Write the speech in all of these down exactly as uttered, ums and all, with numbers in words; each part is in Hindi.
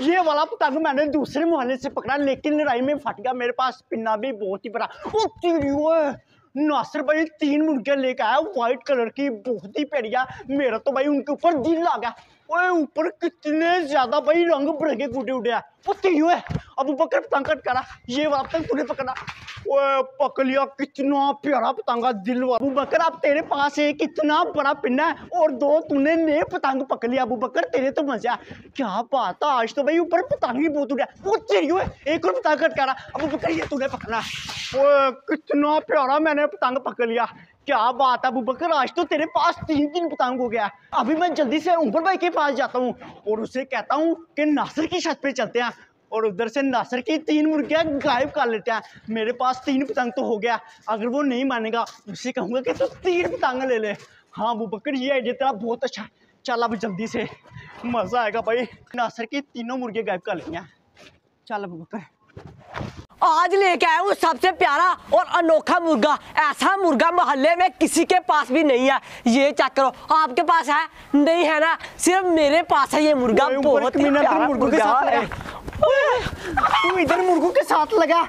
ये वाला पतंग मैंने दूसरे मोहल्ले से पकड़ा, लेकिन लड़ाई में फट गया। मेरे पास पिन्ना भी बहुत ही बड़ा। ओ तेरी नासिर भाई तीन मुर्गियां लेकर आया व्हाइट कलर की, बहुत ही प्यारिया। मेरा तो भाई उनके ऊपर दिल आ गया। ओए ऊपर कितने ज्यादा भाई रंग बिरंगे गुड्डे उड़े हैं। वो तेरी है अबू बकर पतंग कट करा, ये वाला पतंग तूने पकड़ा। ओए पक लिया, कितना प्यारा पतंगा दिल वाला। अबू बकर अब तेरे पास एक इतना बड़ा पिन्ना है और दो तूने नए पतंग पकड़ लिया। अबू बकर तेरे तो मजा, क्या बात है, आज तो भाई ऊपर पतंग ही बहुत उड़ा। वो तेरी है एक और पतंग कट करा। अबू बकर ये तूने पकड़ा। ओए कितना प्यारा मैंने पतंग पकड़ लिया, क्या बात है अबू बकर, आज तो तेरे पास तीन तीन पतंग हो गया। अभी मैं जल्दी से उमर भाई के पास जाता हूँ और उससे कहता हूँ कि नासिर की छत पे चलते हैं और उधर से नासिर की तीन मुर्गियां गायब कर लेते हैं। मेरे पास तीन पतंग तो हो गया, अगर वो नहीं मानेगा उससे कहूँगा कि तू तीन पतंग ले ले। हाँ अबू बकर ये आइडिया तेरा बहुत अच्छा, चल अब जल्दी से, मज़ा आएगा भाई। नासिर की तीनों मुर्गियां गायब कर लेंगे। चल अबू बकर, आज लेके आया हूँ सबसे प्यारा और अनोखा मुर्गा। ऐसा मुर्गा मोहल्ले में किसी के पास भी नहीं है। ये चेक करो, आपके पास है? नहीं है ना, सिर्फ मेरे पास है ये मुर्गा। बहुत ही प्यारा मुर्गा है। तू इधर मुर्गों के साथ लगा,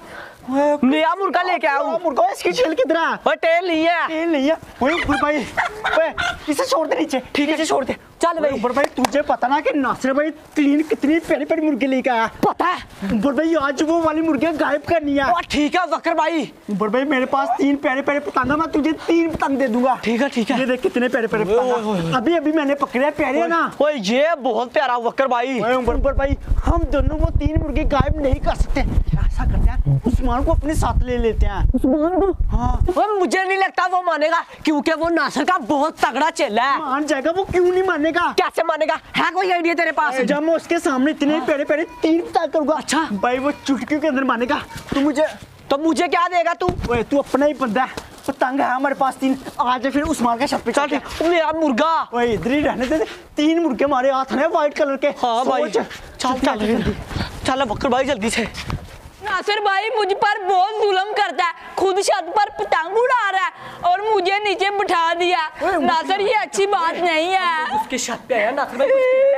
नया मुर्गा लेके आया हूँ। मुर्गा इसकी टेल किधर है? वो टेल नहीं है, टेल नहीं है। ओए ऊपर भाई, ओए इसे छोड़ दे नीचे। ठीक है, इसे छोड़ दे। चल भाई ऊपर भाई, तुझे पता ना कि नासिर भाई तीन कितनी प्यारी प्यारी मुर्गी लेके आया? पता है ऊपर भाई, आज वो वाली मुर्गियां गायब करनी है। ठीक है वकर भाई। ऊपर भाई मेरे पास तीन प्यारे प्यारे पतंग, मैं तुझे तीन पतंग दे दूंगा। ठीक है ठीक है। ये देख कितने प्यारे प्यारे पतंग अभी अभी मैंने पकड़े, प्यारे है ना? ओए ये बहुत प्यारा वकर भाई। ऊपर भाई हम दोनों वो तीन मुर्गे गायब नहीं कर सकते। ऐसा करते हैं, उस्मान को अपने साथ ले लेते हैं। उस्मान को? हाँ। वो मुझे नहीं लगता वो मानेगा, क्योंकि वो नासिर का बहुत तगड़ा चेला है। मान जाएगा वो, क्यों नहीं मानेगा? कैसे मानेगा? है कोई आइडिया तेरे पास? जब मैं उसके सामने इतने हाँ। प्यारे प्यारे तीन पतंग करूंगा, अच्छा भाई वो चुटकियों के अंदर मानेगा। तू मुझे तो मुझे क्या देगा तू? ओए तू अपना ही बंदा है, पतंग है हमारे पास तीन। आज फिर उस्मान का छत पे चल। मेरा मुर्गा ओए इधर ही रहने दे, तीन मुर्गे हमारे हाथ में व्हाइट कलर के। हाँ भाई चल चल जल्दी चल बकर भाई जल्दी से। नासिर भाई मुझ पर बहुत जुल्म करता है, खुद छत पर पतंग उड़ा रहा है और मुझे नीचे बिठा दिया। नासिर ये अच्छी बात नहीं है। उसके छत पे आया नासिर भाई।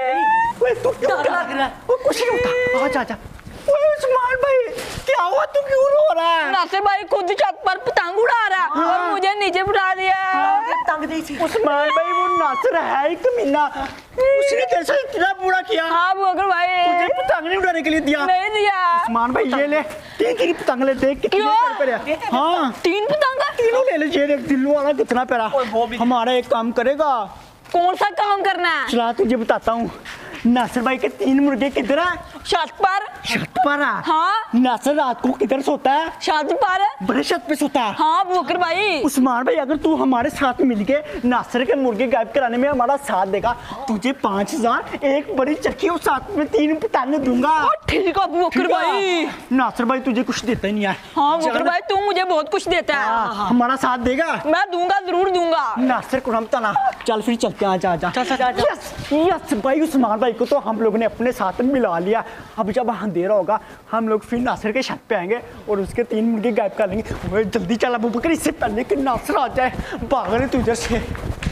ओए तू क्यों डर लग रहा है? ओ कुछ नहीं होता, आजा आजा। ओए उस्मान भाई क्या हुआ, तू क्यों रो रहा है? नासिर भाई खुद छत पर पतंग उड़ा रहा है हाँ। और मुझे नीचे बिठा दिया। पतंग दी थी। उस्मान भाई वो नासिर है एक कमीना, उसने तेरे साथ इतना बुरा किया। हाँ बकर भाई, तुझे पतंग नहीं उड़ाने के लिए दिया? नहीं दिया। उस्मान भाई ये ले, तीन तीन पतंग ले, देख कितने प्यारे प्यारे। हाँ तीन पतंग, तीनों ले ले। ये देख दिल्लू वाला कितना प्यारा। हमारा एक काम करेगा। कौन सा काम करना है? चला तुझे बताता हूँ। नासिर भाई के तीन मुर्गे किधर है? छत पर। छत पर है? हाँ। नासिर रात को किधर सोता है? छत पर। बड़े छत पे सोता है? हाँ बकर भाई। उस्मान भाई अगर तू हमारे साथ मिलके नासिर के मुर्गे गायब कराने में हमारा साथ देगा, तुझे पाँच हजार एक बड़ी चक्की और साथ में तीन पतंग दूंगा। ठीक है बकर भाई। नासिर भाई तुझे कुछ देता ही नहीं है। हाँ बकर भाई तू मुझे बहुत कुछ देता है। हमारा साथ देगा? मैं दूंगा, जरूर दूंगा। नासिर को हम तना, चल फिर चलते हैं। आजा आजा। यस यस भाई, उस्मान भाई को तो हम लोगों ने अपने साथ में मिला लिया। अब जब अंधेरा होगा हम लोग फिर नासिर के छत पे आएंगे और उसके तीन मुर्गे गायब कर लेंगे। जल्दी चल अबू बकर, इससे पहले कि नासिर आ जाए। भागने तू इधर से।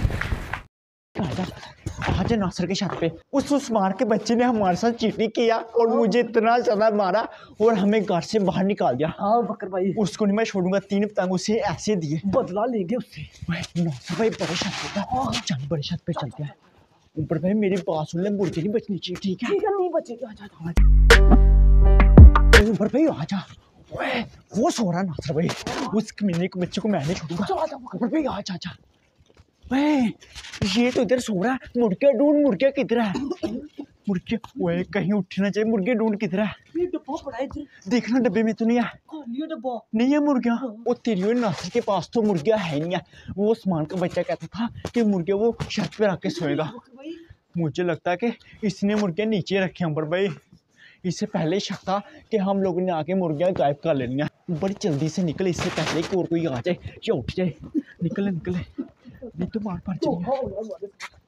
आज नासिर के छत पे उस उस्मान के बच्चे ने हमारे साथ चीटिंग किया और मुझे इतना ज्यादा मारा और हमें घर से बाहर निकाल दिया। हाँ बकर भाई, उसको नहीं मैं छोड़ूंगा। तीन पतंग उसे ऐसे दिए, बदला लेंगे उससे। नासिर भाई बड़े छत पे, चल बड़े छत पे चलते हैं। ऊपर भाई मेरी बात सुन ले, मुर्गे नहीं बचनी चाहिए, ठीक है? ठीक है, नहीं बचेगा। आजा ऊपर भाई आजा। ओए वो सो रहा नासिर भाई, उस कमीने के बच्चे को मैं नहीं छोड़ूंगा। ऊपर भाई आजा आजा। ओए ये तो इधर सो रहा है, मुर्गे ढूंढ, मुर्गे किधर है? मुर्गे ओए कहीं उठ ना जाए, मुर्गे ढूंढ किधर है? डब्बा पड़ा है इधर, देखना डब्बे में तो नहीं है। डब्बा नहीं है मुर्गियाँ। वो तेरी नासिर के पास तो मुर्गियाँ है नहीं है। वो उस्मान का बच्चा कहता था कि मुर्गे वो छत पे रख के सोएगा। मुझे लगता है कि इसने मुर्गियाँ नीचे रखी हैं। पर भाई इससे पहले शक था कि हम लोगों ने आके मुर्गियाँ गायब कर लेनी है। बड़ी जल्दी से निकले इससे पहले कि और कोई आ जाए या उठ जाए। निकले निकले, नहीं तो मार पड़ जाएगी।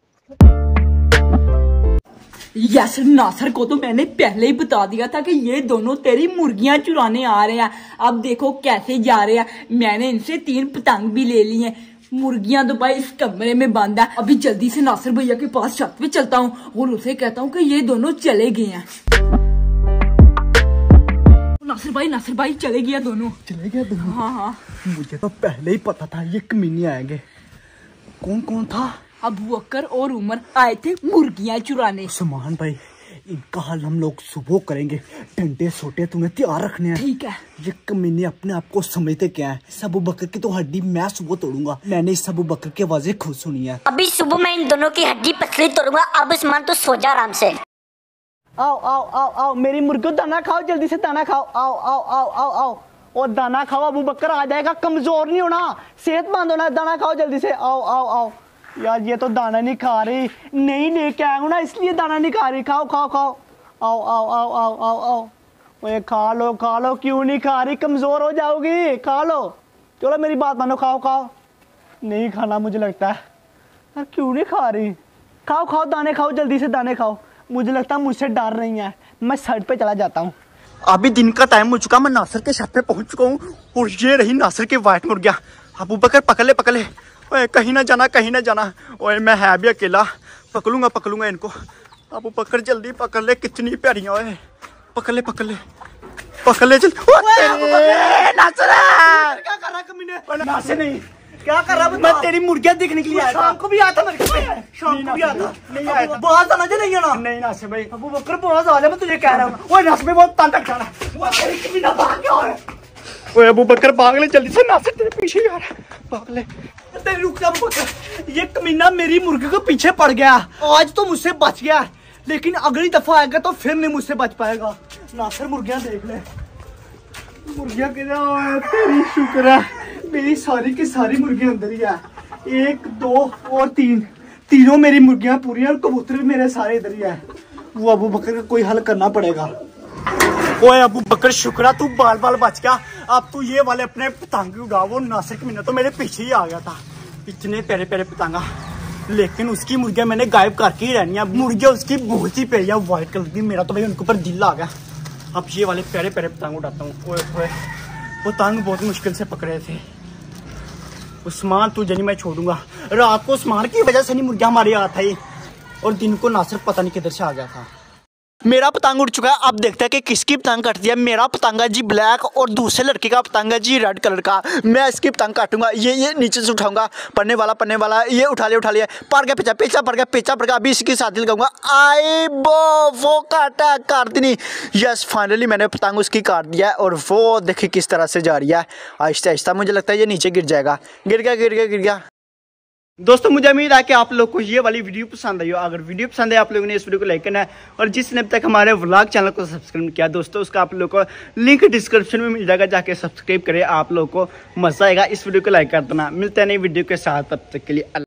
यस, नासिर को तो मैंने पहले ही बता दिया था कि ये दोनों तेरी मुर्गियां चुराने आ रहे हैं। अब देखो कैसे जा रहे हैं। मैंने इनसे तीन पतंग भी ले ली हैं। मुर्गियां तो भाई इस कमरे में बंद है। अभी जल्दी से नासिर भैया के पास छत पे चलता हूँ और उसे कहता हूँ कि ये दोनों चले गए हैं। नासिर भाई नासिर भाई चले गया दोनों चले गए दोनों। हाँ हाँ मुझे तो पहले ही पता था ये कमीने आएंगे। कौन कौन था? अबू बकर और उमर आए थे मुर्गियां चुराने। उस्मान भाई इनका हाल हम लोग सुबह करेंगे। डंडे सोटे तुम्हें तैयार रखने हैं। ठीक है। ये कमीने अपने आप को समझते क्या है? इस अबू बकर की तो हड्डी मैं सुबह तोड़ूंगा। मैंने इस अबू बकर की आवाजें खुद सुनी है। अभी सुबह मैं इन दोनों की हड्डी पसली तोड़ूंगा। अब उस्मान तो सो जा आराम से। आओ आओ आओ आओ मेरी मुर्गी दाना खाओ, जल्दी से दाना खाओ। आओ आओ आओ आओ आओ और दाना खाओ। अबू बकर आ जाएगा, कमजोर नहीं होना, सेहतमंद होना। दाना खाओ जल्दी से। आओ आओ आओ। यार ये तो दाना नहीं खा रही, नहीं लेके आया हूँ ना इसलिए दाना नहीं खा रही। खाओ खाओ खाओ। आओ आओ आओ आओ आओ आओ। ओए खा लो खा लो, क्यों नहीं खा रही? कमजोर हो जाओगी, खा लो। चलो मेरी बात मानो, खाओ खाओ। नहीं खाना मुझे लगता है। यार क्यों नहीं खा रही? खाओ खाओ दाने खाओ, जल्दी से दाने खाओ। मुझे लगता है मुझसे डर रही है। मैं साइड पे चला जाता हूँ। अभी दिन का टाइम हो चुका, मैं नासिर के छत पे पहुंच चुका हूँ और ये रही नासिर की वाइट मुर्गियाँ। अबू बकर पकड़ ले पकड़ ले। ओए कहीं ना जाना कहीं ना जाना। ओए मैं है भी अकेला, पकड़ूंगा पकड़ूंगा इनको। अबू बकर जल्दी पकड़ ले, कितनी प्यारियां। ओए पकड़ ले पकड़ ले पकड़ ले जल्दी। नासिर क्या कर रहा है कमीने? नासिर नहीं क्या कर रहा है? मैं तेरी मुर्गियां देखने के लिए आया था। शाम को भी आया था मेरे घर, शाम को भी आया था। नहीं आया था। बहुत आना जो नहीं आना। नहीं नासिर भाई, अबू बकर बहुत आ जा, मैं तुझे कह रहा हूँ। ओए नासिर भाई बहुत तंग करता है। वो तेरी कमीना भाग गया है। ओए अबू बकर भाग ले जल्दी से, नासिर तेरे पीछे यार भाग ले। तेरी रुक जा अबू बकर, ये कमीना मेरी मुर्गी के पीछे पड़ गया। आज तो मुझसे बच गया, लेकिन अगली दफा आएगा तो फिर नहीं मुझसे बच पाएगा। नासिर मुर्गियां देख ले, मुर्गियां किधर? तेरी शुक्र है मेरी सारी की सारी मुर्गियां अंदर ही है। एक दो और तीन, तीनों मेरी मुर्गियां पूरी हैं और कबूतर भी मेरे सारे इधर ही है। वो अबू बकर का कोई हल करना पड़ेगा। ओए अबू बकर शुक्र तू बाल बाल बच गया। अब तू ये वाले अपने पतंग उड़ा। वो नासिर कमीना तो मेरे पीछे ही आ गया था। इतने प्यारे प्यारे पतंगा, लेकिन उसकी मुर्गियां मैंने गायब करके ही रहनी है। मुर्गियां उसकी बहुत ही प्यारी है, व्हाइट कलर की। मेरा तो भाई उनके ऊपर दिल आ गया। अब ये वाले प्यारे प्यारे पतंग उड़ाता हूँ। ओए ओए पतंग बहुत मुश्किल से पकड़े थे। उस्मान तुझे नहीं मैं छोड़ूंगा। रात को उस्मान की वजह से नहीं मुर्गियां हमारे हाथ आई और दिन को नासिर पता नहीं किधर से आ गया था। मेरा पतंग उड़ चुका है। अब देखते हैं कि किसकी पतंग कटती है। मेरा पतंग है जी ब्लैक और दूसरे लड़के का पतंग है जी रेड कलर का। मैं इसकी पतंग काटूंगा। ये ये नीचे से उठाऊंगा, पढ़ने वाला पढ़ने वाला, ये उठा लिया उठा लिया, पड़ गया पीछा पीछा पड़ गया पीछा पड़ गया। अभी इसकी साथी लगाऊंगा। आई बो वो काटा काटती नहीं। यस फाइनली मैंने पतंग उसकी काट दिया है और वो देखिए किस तरह से जा रही है आहिस्ता आहिस्ता। मुझे लगता है ये नीचे गिर जाएगा। गिर गया गिर गया गिर गया। दोस्तों मुझे उम्मीद है कि आप लोग को ये वाली वीडियो पसंद आई हो। अगर वीडियो पसंद है आप लोगों ने इस वीडियो को लाइक करना है और जिसने अब तक हमारे व्लॉग चैनल को सब्सक्राइब किया दोस्तों उसका आप लोग को लिंक डिस्क्रिप्शन में मिल जाएगा, जाके सब्सक्राइब करें। आप लोग को मजा आएगा। इस वीडियो को लाइक कर देना। मिलते हैं नई वीडियो के साथ, तब तक के लिए।